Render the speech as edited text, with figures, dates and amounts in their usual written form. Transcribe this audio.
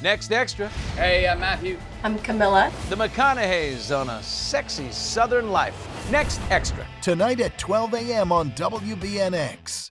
Next Extra. Hey, I'm Matthew. I'm Camila. The McConaughey's on a sexy Southern life. Next Extra. Tonight at 12 a.m. on WBNX.